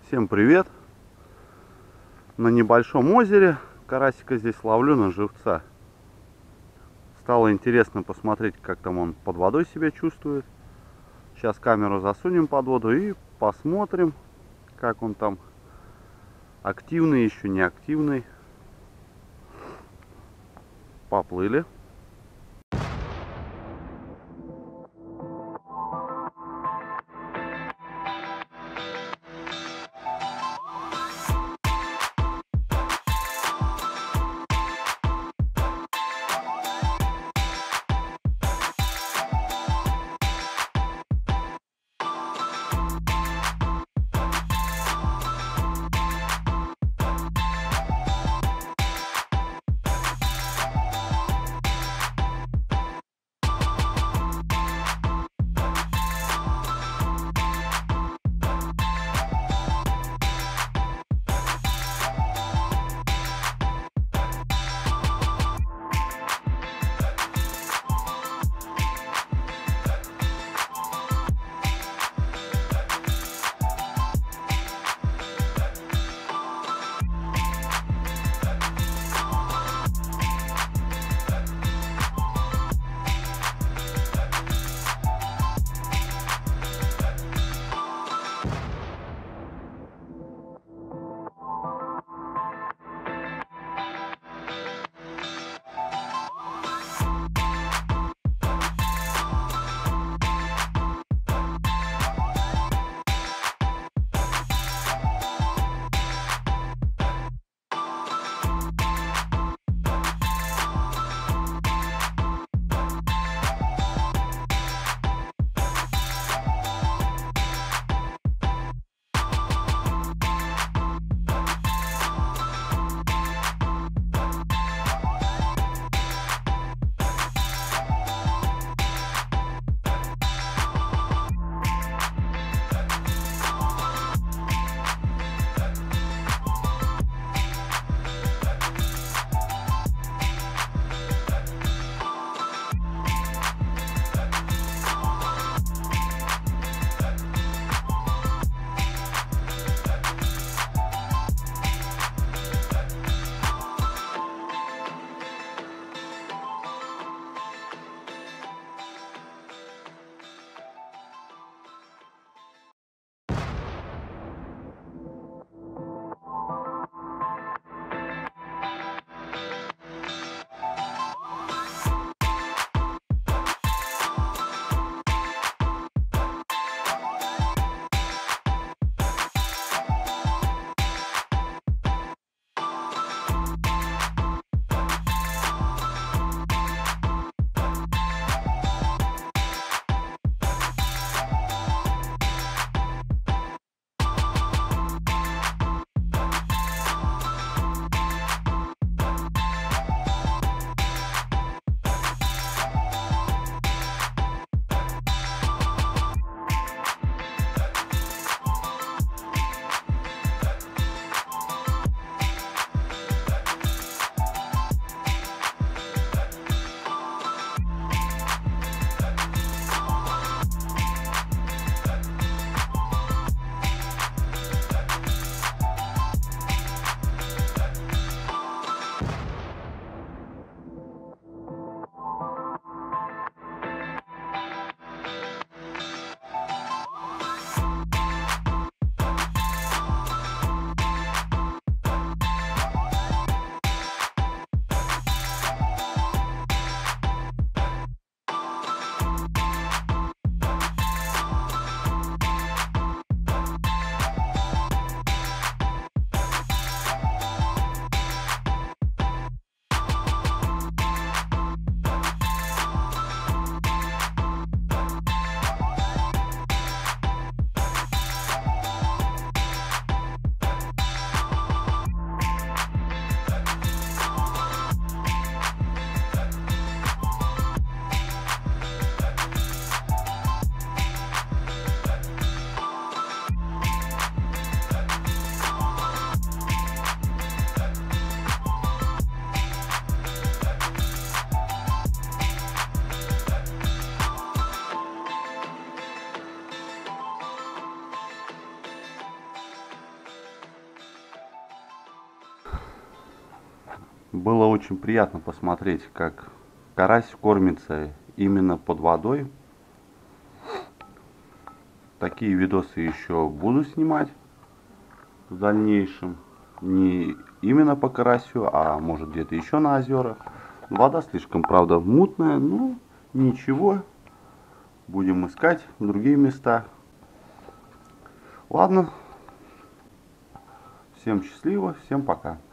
Всем привет! На небольшом озере карасика здесь ловлю на живца. Стало интересно посмотреть, как там он под водой себя чувствует. Сейчас камеру засунем под воду и посмотрим, как он там, активный, еще не активный. Поплыли. Было очень приятно посмотреть, как карась кормится именно под водой. Такие видосы еще буду снимать в дальнейшем. Не именно по карасю, а может где-то еще на озерах. Вода слишком, правда, мутная, но ничего. Будем искать другие места. Ладно. Всем счастливо, всем пока.